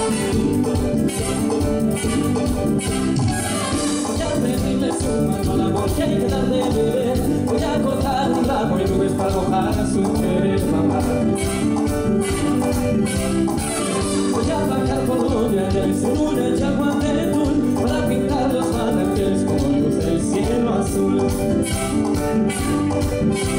Voy a pedirle su mano al amor que hay que dar de beber. Voy a cortar un ramo y nubes para mojar a su querer mamá. Voy a bajar Colonia y a Isuruna y a Guantetún para pintar los manantiales con luz del cielo azul.